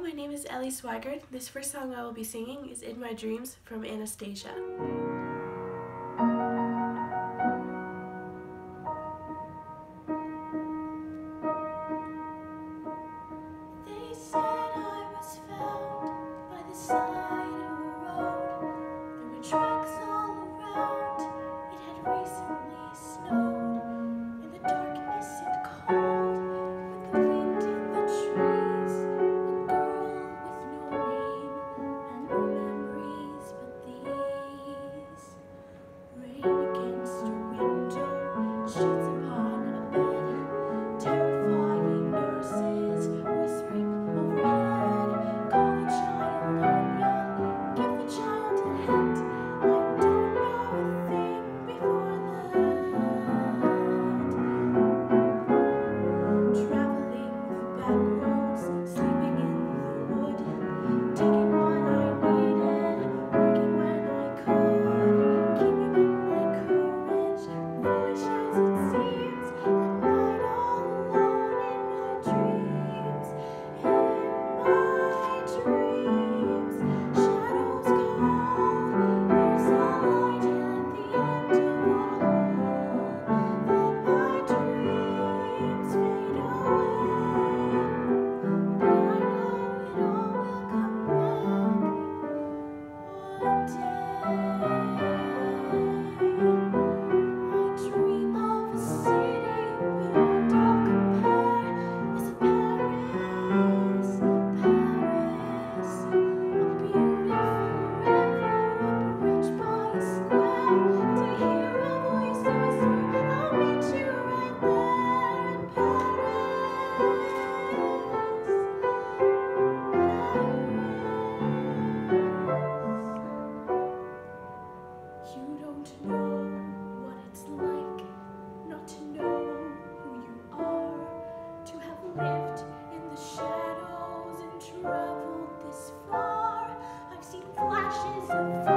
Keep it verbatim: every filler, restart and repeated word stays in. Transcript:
my name is Ellie Swigert. This first song I will be singing is In My Dreams from Anastasia. They said I was found by the side of a road. There were tracks all around. It had recently snowed. In the darkness and cold, with the wind in the trees, a girl with no name and no memories but these. Rain against a window, sheets upon a bed, terrifying nurses whispering overhead. Call the child on ya, give the child a hint. I don't know a thing before that. Traveling the back roads, sleeping in the wood, taking what I needed, working when I could, keeping up my courage, foolish as it seems, at night all alone in my dreams, in my dreams. Shadows call, there's a light at the end of a hall. Then my dreams fade away, but I know it all will come back one day. I dream of a city beyond all compare. Is it Paris? Paris, a beautiful river, a bridge by a square, and I hear a voice whisper, I'll meet you right there in Paris. You don't know what it's like not to know who you are, to have lived in the shadows and traveled this far. I've seen flashes of fire.